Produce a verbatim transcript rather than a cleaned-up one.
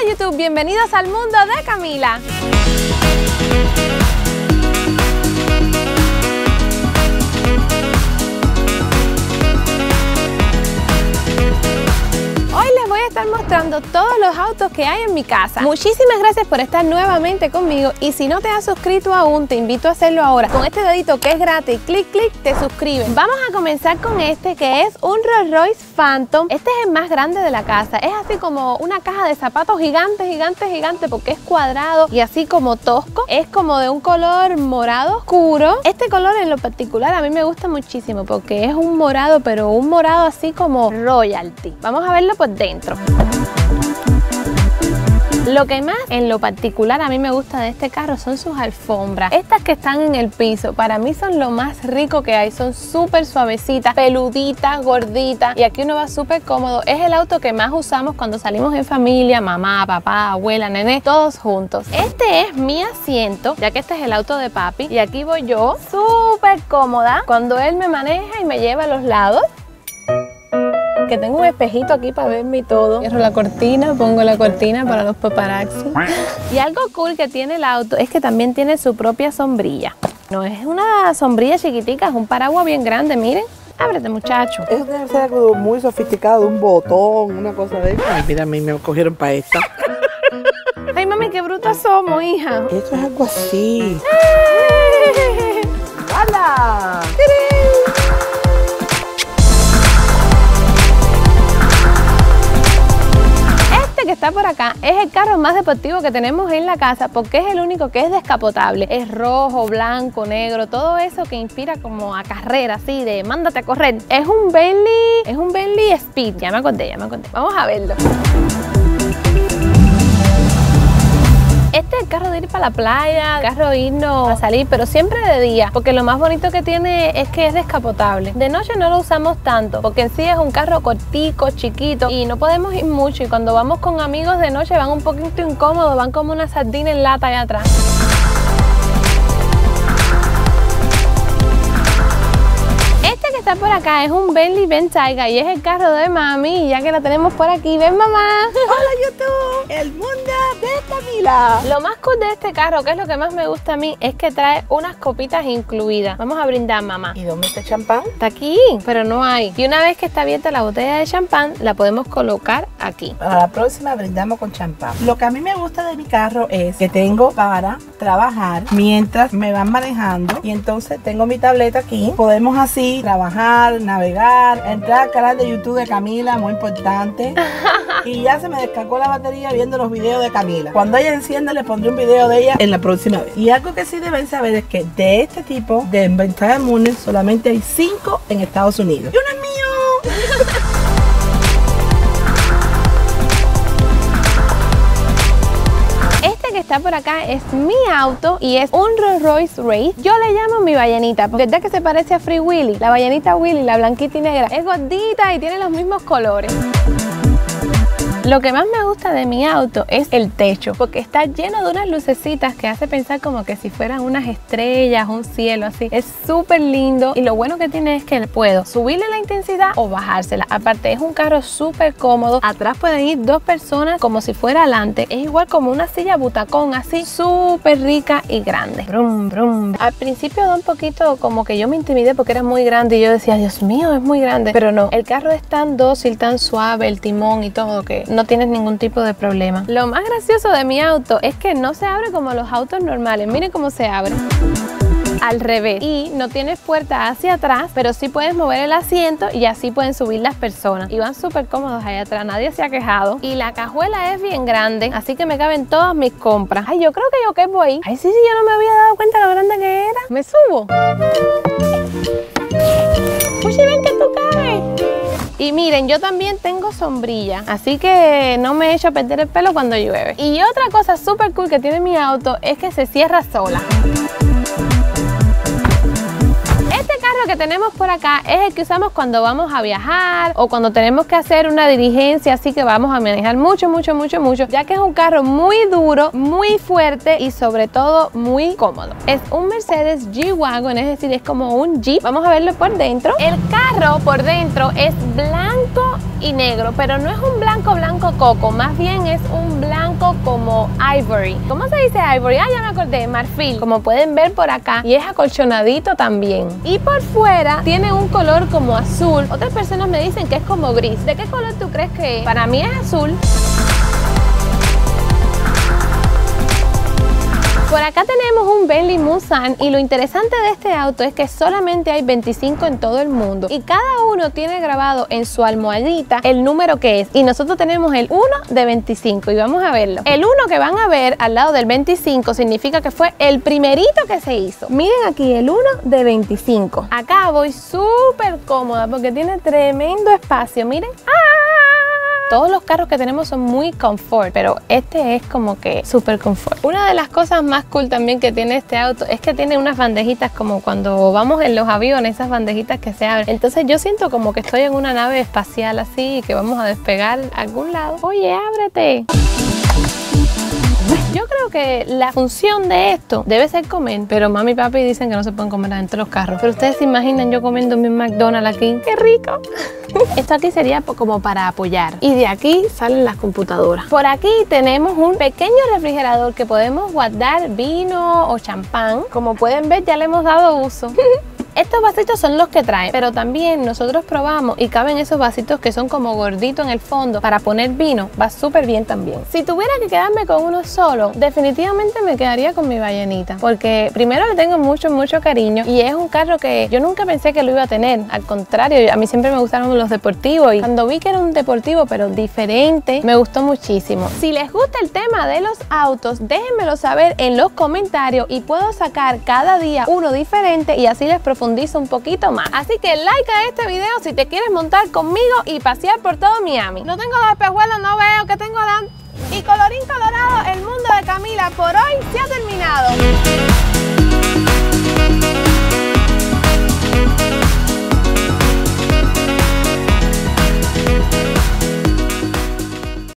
Hola YouTube, bienvenidos al mundo de Camila. Hoy les voy a estar mostrando todos los autos que hay en mi casa. Muchísimas gracias por estar nuevamente conmigo y si no te has suscrito aún, te invito a hacerlo ahora. Con este dedito que es gratis, clic, clic, te suscribes. Vamos a comenzar con este que es un Rolls Royce Phantom. Este es el más grande de la casa. Es así como una caja de zapatos gigante, gigante, gigante porque es cuadrado y así como tosco. Es como de un color morado oscuro. Este color en lo particular a mí me gusta muchísimo porque es un morado, pero un morado así como royalty. Vamos a verlo por dentro. Lo que más en lo particular a mí me gusta de este carro son sus alfombras. Estas que están en el piso, para mí son lo más rico que hay. Son súper suavecitas, peluditas, gorditas. Y aquí uno va súper cómodo. Es el auto que más usamos cuando salimos en familia, mamá, papá, abuela, nené, todos juntos. Este es mi asiento, ya que este es el auto de papi. Y aquí voy yo, súper cómoda, cuando él me maneja y me lleva a los lados. Que tengo un espejito aquí para verme y todo. Cierro la cortina, pongo la cortina para los paparazzi. Y algo cool que tiene el auto es que también tiene su propia sombrilla. No es una sombrilla chiquitica, es un paraguas bien grande, miren. Ábrete, muchacho. Eso debe ser algo muy sofisticado, un botón, una cosa de eso. Ay, mira, a mí me cogieron para esta. Ay, mami, qué brutas somos, hija. Esto es algo así. ¡Hala! Que está por acá es el carro más deportivo que tenemos en la casa porque es el único que es descapotable. Es rojo, blanco, negro, todo eso que inspira como a carrera, así de mándate a correr. Es un Bentley, es un Bentley Speed. Ya me acordé, ya me acordé. Vamos a verlo. Este es el carro de ir para la playa, el carro de irnos a salir, pero siempre de día, porque lo más bonito que tiene es que es descapotable. De noche no lo usamos tanto, porque en sí es un carro cortico, chiquito, y no podemos ir mucho, y cuando vamos con amigos de noche van un poquito incómodos, van como una sardina en lata allá atrás. Este que está por acá es un Bentley Bentayga y es el carro de mami, y ya que la tenemos por aquí, ven mamá. Hola YouTube, el mundo de Camila. Lo más cool de este carro, que es lo que más me gusta a mí, es que trae unas copitas incluidas. Vamos a brindar, mamá. ¿Y dónde está el champán? Está aquí, pero no hay. Y una vez que está abierta la botella de champán, la podemos colocar aquí. Para la próxima brindamos con champán. Lo que a mí me gusta de mi carro es que tengo para trabajar mientras me van manejando, y entonces tengo mi tableta aquí. Podemos así trabajar, navegar, entrar al canal de YouTube de Camila, muy importante. Y ya se me descargó la batería viendo los videos de Camila. Cuando ella encienda le pondré un video de ella en la próxima vez. Y algo que sí deben saber es que de este tipo de Bentayga Mooney solamente hay cinco en Estados Unidos. ¡Y uno es mío! Que está por acá es mi auto y es un Rolls Royce Wraith. Yo le llamo mi ballenita, porque ¿verdad que se parece a Free Willy? La ballenita Willy, la blanquita y negra, es gordita y tiene los mismos colores. Lo que más me gusta de mi auto es el techo, porque está lleno de unas lucecitas que hace pensar como que si fueran unas estrellas, un cielo así. Es súper lindo y lo bueno que tiene es que puedo subirle la intensidad o bajársela. Aparte es un carro súper cómodo. Atrás pueden ir dos personas como si fuera adelante. Es igual como una silla butacón así, súper rica y grande. Brum, brum. Al principio da un poquito como que yo me intimidé porque era muy grande y yo decía, Dios mío, es muy grande. Pero no, el carro es tan dócil, tan suave, el timón y todo, que no tienes ningún tipo de problema. Lo más gracioso de mi auto es que no se abre como los autos normales. Miren cómo se abre. Al revés. Y no tienes puerta hacia atrás, pero sí puedes mover el asiento y así pueden subir las personas. Y van súper cómodos allá atrás. Nadie se ha quejado. Y la cajuela es bien grande, así que me caben todas mis compras. Ay, yo creo que yo quepo ahí. Ay, sí, sí, yo no me había dado cuenta lo grande que era. Me subo. Uy, ven que tú cabes. Y miren, yo también tengo sombrilla, así que no me echo a perder el pelo cuando llueve. Y otra cosa súper cool que tiene mi auto es que se cierra sola. Este carro que tenemos por acá es el que usamos cuando vamos a viajar o cuando tenemos que hacer una diligencia, así que vamos a manejar mucho, mucho, mucho, mucho, ya que es un carro muy duro, muy fuerte y sobre todo muy cómodo. Es un Mercedes G-Wagon, es decir, es como un Jeep. Vamos a verlo por dentro. El carro por dentro es blanco y negro, pero no es un blanco blanco coco, más bien es un blanco como ivory. ¿Cómo se dice ivory? Ah, ya me acordé, marfil, como pueden ver por acá, y es acolchonadito también. Y por fuera tiene un color como azul. Otras personas me dicen que es como gris. ¿De qué color tú crees que es? Para mí es azul. Por acá tenemos un Bentley Mulsanne y lo interesante de este auto es que solamente hay veinticinco en todo el mundo y cada uno tiene grabado en su almohadita el número que es, y nosotros tenemos el uno de veinticinco y vamos a verlo. El uno que van a ver al lado del veinticinco significa que fue el primerito que se hizo. Miren aquí el uno de veinticinco. Acá voy súper cómoda porque tiene tremendo espacio, miren. ¡Ah! Todos los carros que tenemos son muy confort, pero este es como que súper confort. Una de las cosas más cool también que tiene este auto es que tiene unas bandejitas como cuando vamos en los aviones, esas bandejitas que se abren. Entonces yo siento como que estoy en una nave espacial así y que vamos a despegar a algún lado. Oye, ábrete. Yo creo que la función de esto debe ser comer, pero mami y papi dicen que no se pueden comer adentro de los carros. Pero ustedes se imaginan yo comiendo mi McDonald's aquí. ¡Qué rico! Esto aquí sería como para apoyar. Y de aquí salen las computadoras. Por aquí tenemos un pequeño refrigerador que podemos guardar vino o champán. Como pueden ver, ya le hemos dado uso. Estos vasitos son los que traen, pero también nosotros probamos y caben esos vasitos que son como gorditos en el fondo para poner vino. Va súper bien también. Si tuviera que quedarme con uno solo, definitivamente me quedaría con mi Vallenita, porque primero le tengo mucho, mucho cariño y es un carro que yo nunca pensé que lo iba a tener. Al contrario, a mí siempre me gustaron los deportivos y cuando vi que era un deportivo pero diferente, me gustó muchísimo. Si les gusta el tema de los autos, déjenmelo saber en los comentarios y puedo sacar cada día uno diferente y así les profundizo un poquito más. Así que like a este video si te quieres montar conmigo y pasear por todo Miami. No tengo los espejuelos, no veo que tengo adelante. Y colorín colorado, el mundo de Camila por hoy se ha